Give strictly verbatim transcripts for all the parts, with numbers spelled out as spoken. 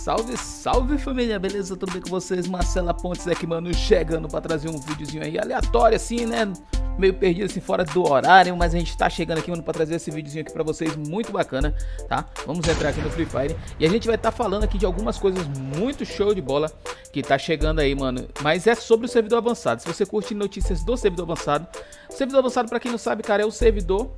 Salve, salve família, beleza? Tudo bem com vocês? Marcela Pontes aqui, mano, chegando pra trazer um videozinho aí aleatório assim, né? Meio perdido assim, fora do horário, mas a gente tá chegando aqui, mano, pra trazer esse videozinho aqui pra vocês, muito bacana, tá? Vamos entrar aqui no Free Fire e a gente vai estar tá falando aqui de algumas coisas muito show de bola que tá chegando aí, mano. Mas é sobre o servidor avançado. Se você curte notícias do servidor avançado, o servidor avançado, pra quem não sabe, cara, é o servidor,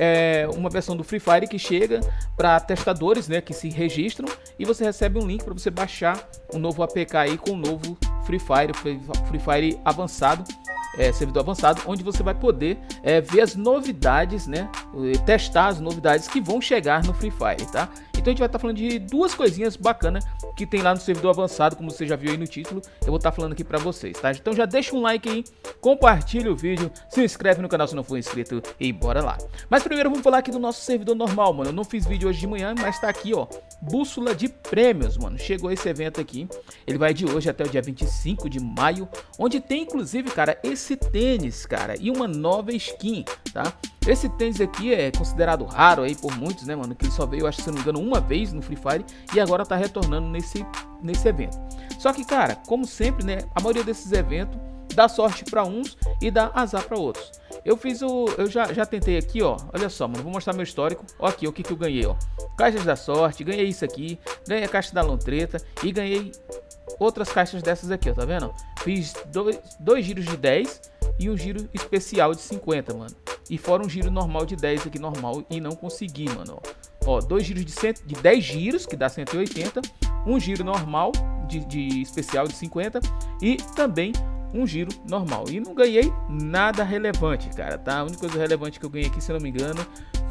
é uma versão do Free Fire que chega pra testadores, né, que se registram e você recebe um link pra você baixar um novo A P K aí com um novo Free Fire, Free Fire avançado. É, servidor avançado, onde você vai poder é, ver as novidades, né, testar as novidades que vão chegar no Free Fire, tá? Então a gente vai estar tá falando de duas coisinhas bacanas que tem lá no servidor avançado, como você já viu aí no título, eu vou estar tá falando aqui pra vocês, tá? Então já deixa um like aí, compartilha o vídeo, se inscreve no canal se não for inscrito e bora lá. Mas primeiro vamos falar aqui do nosso servidor normal, mano. Eu não fiz vídeo hoje de manhã, mas tá aqui, ó, bússola de prêmios, mano. Chegou esse evento aqui, ele vai de hoje até o dia vinte e cinco de maio, onde tem inclusive, cara, esse tênis, cara, e uma nova skin, tá? Esse tênis aqui é considerado raro aí por muitos, né, mano, que ele só veio, acho que se não me engano, uma vez no Free Fire e agora tá retornando nesse, nesse evento. Só que, cara, como sempre, né, a maioria desses eventos dá sorte pra uns e dá azar pra outros. Eu fiz o... eu já, já tentei aqui, ó, olha só, mano, vou mostrar meu histórico, ó aqui, o que que eu ganhei, ó. Caixas da sorte, ganhei isso aqui, ganhei a caixa da lontreta e ganhei outras caixas dessas aqui, ó, tá vendo? Fiz dois, dois giros de dez e um giro especial de cinquenta, mano. E fora um giro normal de dez aqui, normal, e não consegui, mano, ó. Ó, dois giros de, cem, de dez giros, que dá cento e oitenta, um giro normal de, de especial de cinquenta e também um giro normal. E não ganhei nada relevante, cara, tá? A única coisa relevante que eu ganhei aqui, se eu não me engano,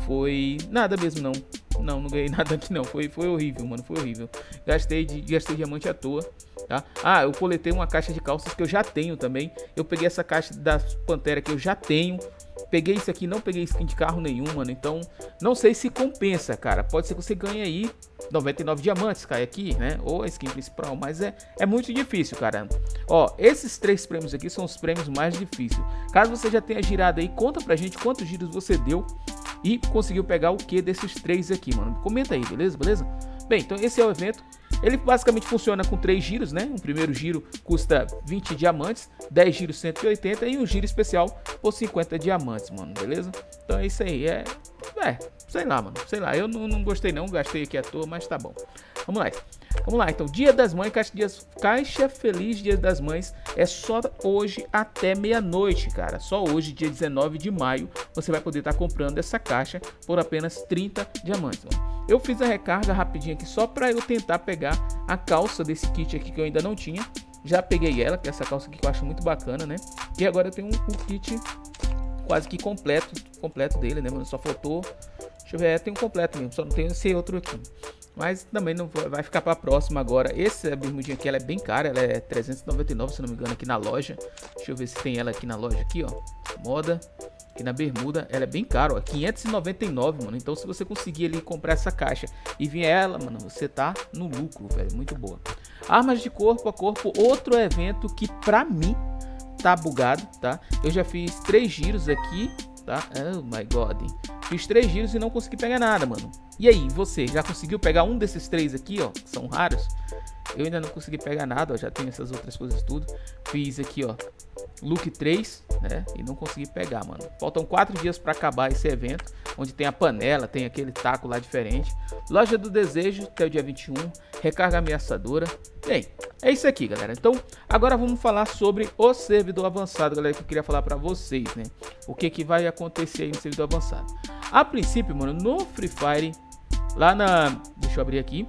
foi nada mesmo, não. Não, não ganhei nada aqui não, foi, foi horrível, mano, foi horrível. Gastei, de, gastei diamante à toa, tá? Ah, eu coletei uma caixa de calças que eu já tenho também. Eu peguei essa caixa da Pantera que eu já tenho. Peguei isso aqui, não peguei skin de carro nenhum, mano. Então, não sei se compensa, cara. Pode ser que você ganhe aí noventa e nove diamantes, cai aqui, né? Ou a skin principal, mas é, é muito difícil, cara. Ó, esses três prêmios aqui são os prêmios mais difíceis. Caso você já tenha girado aí, conta pra gente quantos giros você deu e conseguiu pegar o que desses três aqui, mano. Comenta aí, beleza? Beleza? Bem, então esse é o evento. Ele basicamente funciona com três giros, né? O primeiro giro custa vinte diamantes, dez giros cento e oitenta e um giro especial por cinquenta diamantes, mano, beleza? Então é isso aí, é... É, sei lá, mano, sei lá, eu não, não gostei não, gastei aqui à toa, mas tá bom. Vamos lá, vamos lá, então, Dia das Mães, Caixa, dias, Caixa Feliz Dia das Mães é só hoje até meia-noite, cara. Só hoje, dia dezenove de maio, você vai poder estar comprando essa caixa por apenas trinta diamantes, mano. Eu fiz a recarga rapidinho aqui só para eu tentar pegar a calça desse kit aqui que eu ainda não tinha. Já peguei ela, que é essa calça aqui que eu acho muito bacana, né? E agora eu tenho um, um kit quase que completo, completo dele, né, mano? Só faltou, deixa eu ver, é, tem um completo mesmo, só não tem esse outro aqui. Mas também não vai ficar para a próxima agora. Essa bermudinha aqui, ela é bem cara, ela é trezentos e noventa e nove, se não me engano, aqui na loja. Deixa eu ver se tem ela aqui na loja aqui, ó. Moda. E na bermuda ela é bem cara, ó, quinhentos e noventa e nove, mano. Então se você conseguir ali comprar essa caixa e vir ela, mano, você tá no lucro, velho, muito boa. Armas de corpo a corpo, outro evento que pra mim tá bugado, tá? Eu já fiz três giros aqui, tá? Oh my god, fiz três giros e não consegui pegar nada, mano. E aí, você já conseguiu pegar um desses três aqui, ó, que são raros? Eu ainda não consegui pegar nada, ó, já tenho essas outras coisas tudo. Fiz aqui, ó, look três, né, e não consegui pegar, mano. Faltam quatro dias para acabar esse evento, onde tem a panela, tem aquele taco lá diferente. Loja do Desejo até o dia vinte e um, recarga ameaçadora. Bem, é isso aqui, galera. Então, agora vamos falar sobre o servidor avançado, galera, que eu queria falar para vocês, né? O que que vai acontecer aí no servidor avançado. A princípio, mano, no Free Fire, lá na... deixa eu abrir aqui.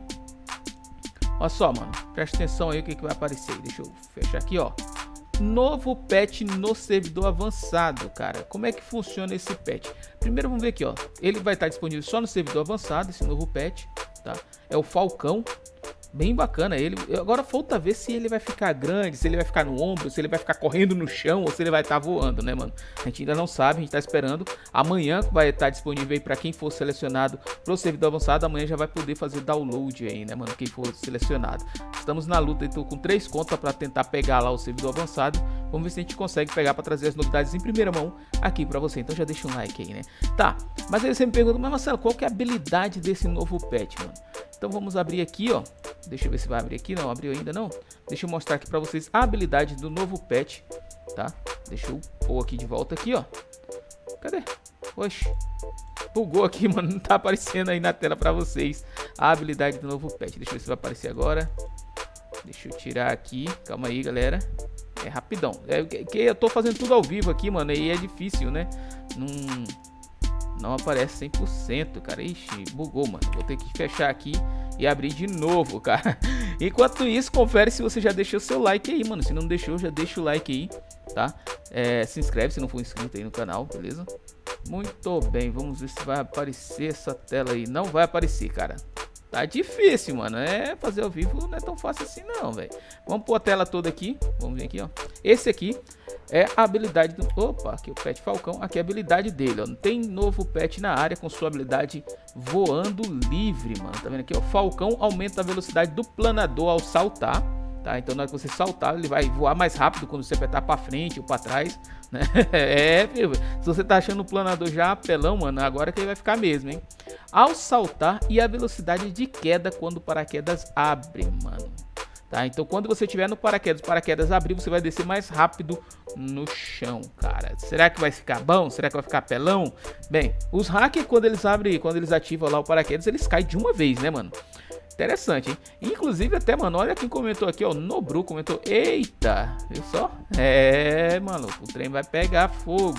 Olha só, mano, presta atenção aí o que que vai aparecer. Deixa eu fechar aqui, ó. Novo patch no servidor avançado, cara. Como é que funciona esse patch? Primeiro vamos ver aqui, ó. Ele vai estar disponível só no servidor avançado, esse novo patch, tá? É o Falcão. Bem bacana ele. Agora falta ver se ele vai ficar grande, se ele vai ficar no ombro, se ele vai ficar correndo no chão ou se ele vai estar voando, né, mano? A gente ainda não sabe, a gente tá esperando. Amanhã vai estar disponível aí para quem for selecionado pro servidor avançado. Amanhã já vai poder fazer download aí, né, mano? Quem for selecionado. Estamos na luta, então, com três contas para tentar pegar lá o servidor avançado. Vamos ver se a gente consegue pegar para trazer as novidades em primeira mão aqui para você. Então já deixa um like aí, né? Tá, mas aí você me pergunta, mas Marcelo, qual que é a habilidade desse novo patch, mano? Então vamos abrir aqui, ó. Deixa eu ver se vai abrir aqui. Não, abriu ainda não. Deixa eu mostrar aqui pra vocês a habilidade do novo pet, tá? Deixa eu pôr aqui de volta aqui, ó. Cadê? Oxe, bugou aqui, mano. Não tá aparecendo aí na tela pra vocês a habilidade do novo pet. Deixa eu ver se vai aparecer agora. Deixa eu tirar aqui. Calma aí, galera. É rapidão. É que eu tô fazendo tudo ao vivo aqui, mano. E é difícil, né? Não, não aparece cem por cento, cara. Ixi, bugou, mano. Vou ter que fechar aqui e abrir de novo, cara. Enquanto isso, confere se você já deixou seu like aí, mano. Se não deixou, já deixa o like aí, tá? É, se inscreve se não for inscrito aí no canal, beleza? Muito bem, vamos ver se vai aparecer essa tela aí. Não vai aparecer, cara. Tá difícil, mano. É, fazer ao vivo não é tão fácil assim não, velho. Vamos pôr a tela toda aqui. Vamos ver aqui, ó. Esse aqui é a habilidade do... Opa, aqui o pet Falcão. Aqui é a habilidade dele, ó. Tem novo pet na área com sua habilidade voando livre, mano. Tá vendo aqui, ó? Falcão aumenta a velocidade do planador ao saltar. Tá, então na hora que você saltar, ele vai voar mais rápido quando você apertar pra frente ou pra trás, né? É, filho, se você tá achando o planador já apelão, mano, agora que ele vai ficar mesmo, hein? Ao saltar e a velocidade de queda quando o paraquedas abre, mano. Tá, então quando você estiver no paraquedas, o paraquedas abrir, você vai descer mais rápido no chão, cara. Será que vai ficar bom? Será que vai ficar apelão? Bem, os hackers, quando eles abrem, quando eles ativam lá o paraquedas, eles caem de uma vez, né, mano? Interessante, hein? Inclusive até, mano, olha quem comentou aqui, ó, Nobru comentou, eita, viu só? É, mano, o trem vai pegar fogo.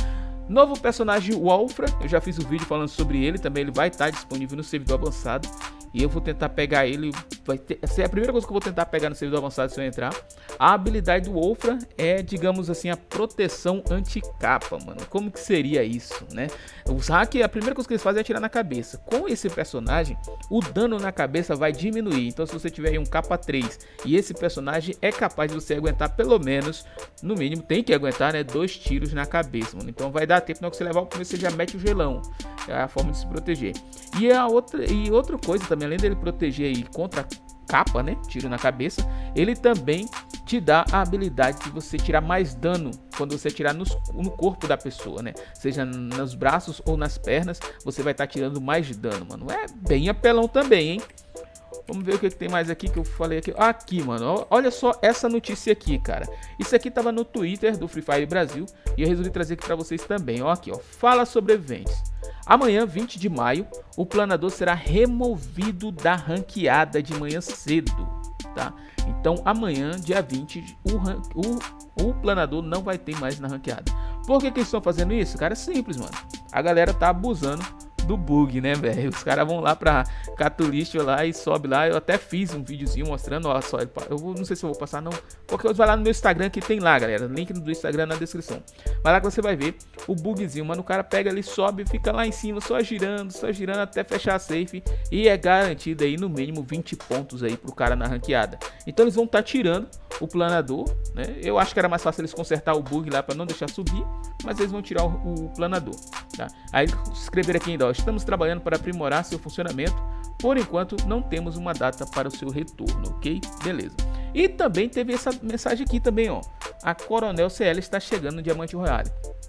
Novo personagem Wolfra, eu já fiz um vídeo falando sobre ele, também ele vai estar disponível no servidor avançado. E eu vou tentar pegar ele, vai ter, essa é a primeira coisa que eu vou tentar pegar no servidor avançado se eu entrar. A habilidade do Wolfra é, digamos assim, a proteção anti-capa, mano. Como que seria isso, né? Os hackers, a primeira coisa que eles fazem é atirar na cabeça. Com esse personagem, o dano na cabeça vai diminuir. Então se você tiver aí um capa três e esse personagem é capaz de você aguentar pelo menos, no mínimo, tem que aguentar, né, dois tiros na cabeça, mano. Então vai dar tempo, na hora que você levar o primeiro, você já mete o gelão. É a forma de se proteger. E a outra, e outra coisa também, além dele proteger aí contra capa, né, tiro na cabeça, ele também te dá a habilidade de você tirar mais dano quando você atirar nos, no corpo da pessoa, né, seja nos braços ou nas pernas, você vai estar tá tirando mais dano, mano. É bem apelão também, hein. Vamos ver o que, que tem mais aqui que eu falei aqui. Aqui, mano, olha só essa notícia aqui, cara. Isso aqui tava no Twitter do Free Fire Brasil e eu resolvi trazer aqui pra vocês também. Ó, aqui, ó. Fala sobreviventes. Amanhã, vinte de maio, o planador será removido da ranqueada de manhã cedo, tá? Então, amanhã, dia vinte, o, o, o planador não vai ter mais na ranqueada. Por que que eles estão fazendo isso? Cara, é simples, mano. A galera tá abusando do bug, né, velho? Os caras vão lá pra Catulist lá e sobe lá. Eu até fiz um videozinho mostrando, ó, só, eu vou, não sei se eu vou passar não, porque vai lá no meu Instagram que tem lá, galera, link do Instagram na descrição. Vai lá que você vai ver o bugzinho, mano, o cara pega ali, sobe, fica lá em cima, só girando, só girando até fechar a safe e é garantido aí no mínimo vinte pontos aí pro cara na ranqueada. Então eles vão estar tá tirando o planador, né? Eu acho que era mais fácil eles consertar o bug lá para não deixar subir, mas eles vão tirar o, o planador, tá? Aí escrever aqui ainda, ó, estamos trabalhando para aprimorar seu funcionamento. Por enquanto, não temos uma data para o seu retorno, ok? Beleza. E também teve essa mensagem aqui também, ó. A Coronel C L está chegando no Diamante Royale.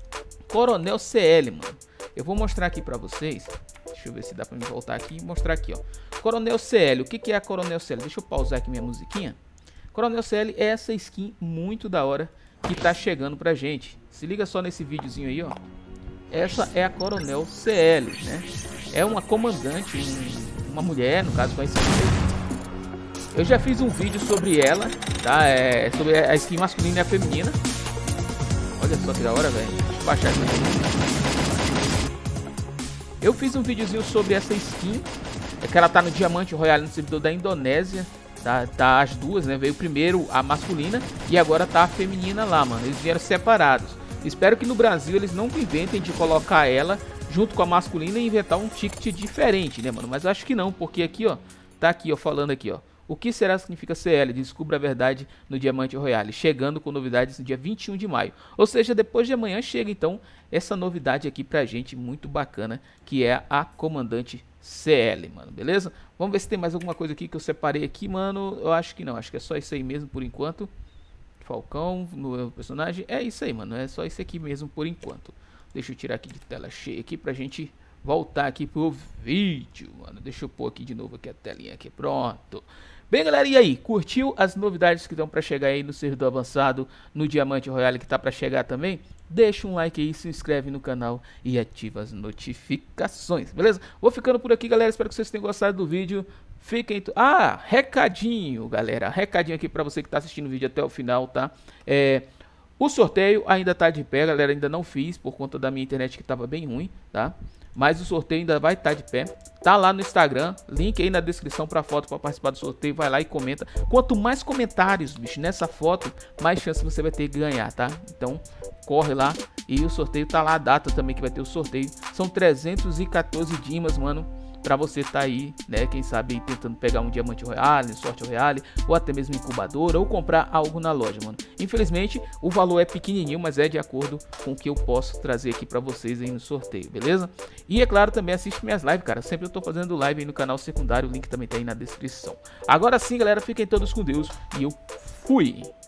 Coronel C L, mano. Eu vou mostrar aqui para vocês. Deixa eu ver se dá para me voltar aqui e mostrar aqui, ó. Coronel C L. O que que é a Coronel C L? Deixa eu pausar aqui minha musiquinha. Coronel C L é essa skin muito da hora que tá chegando pra gente. Se liga só nesse videozinho aí, ó. Essa é a Coronel C L, né? É uma comandante, um, uma mulher, no caso, conhecida. Eu já fiz um vídeo sobre ela, tá? É sobre a skin masculina e a feminina. Olha só que da hora, velho. Deixa eu baixar aqui. Eu fiz um videozinho sobre essa skin, é que ela tá no Diamante Royale no servidor da Indonésia. Tá, tá as duas, né? Veio primeiro a masculina e agora tá a feminina lá, mano. Eles vieram separados. Espero que no Brasil eles não inventem de colocar ela junto com a masculina e inventar um ticket diferente, né, mano? Mas eu acho que não, porque aqui, ó, tá aqui, ó, falando aqui, ó. O que será que significa C L? Descubra a verdade no Diamante Royale, chegando com novidades no dia vinte e um de maio. Ou seja, depois de amanhã chega, então, essa novidade aqui pra gente, muito bacana, que é a Comandante C L, mano, beleza? Vamos ver se tem mais alguma coisa aqui que eu separei aqui, mano. Eu acho que não, acho que é só isso aí mesmo por enquanto. Falcão no personagem, é isso aí, mano, é só isso aqui mesmo por enquanto. Deixa eu tirar aqui de tela cheia aqui pra gente voltar aqui pro vídeo, mano. Deixa eu pôr aqui de novo aqui a telinha aqui, pronto. Bem, galera, e aí? Curtiu as novidades que estão para chegar aí no servidor avançado, no Diamante Royale que tá para chegar também? Deixa um like aí, se inscreve no canal e ativa as notificações, beleza? Vou ficando por aqui, galera, espero que vocês tenham gostado do vídeo. Fiquem... Ah, recadinho, galera, recadinho aqui para você que tá assistindo o vídeo até o final, tá? É... O sorteio ainda tá de pé, galera, ainda não fiz por conta da minha internet que tava bem ruim, tá? Mas o sorteio ainda vai estar de pé. Tá lá no Instagram, link aí na descrição pra foto para participar do sorteio. Vai lá e comenta. Quanto mais comentários, bicho, nessa foto, mais chance você vai ter de ganhar, tá? Então, corre lá. E o sorteio tá lá, a data também que vai ter o sorteio. São trezentos e quatorze dimas, mano, pra você tá aí, né, quem sabe aí, tentando pegar um Diamante Royale, sorte Royale, ou até mesmo incubadora, ou comprar algo na loja, mano. Infelizmente, o valor é pequenininho, mas é de acordo com o que eu posso trazer aqui pra vocês aí no sorteio, beleza? E é claro, também assiste minhas lives, cara, sempre eu tô fazendo live aí no canal secundário, o link também tá aí na descrição. Agora sim, galera, fiquem todos com Deus e eu fui!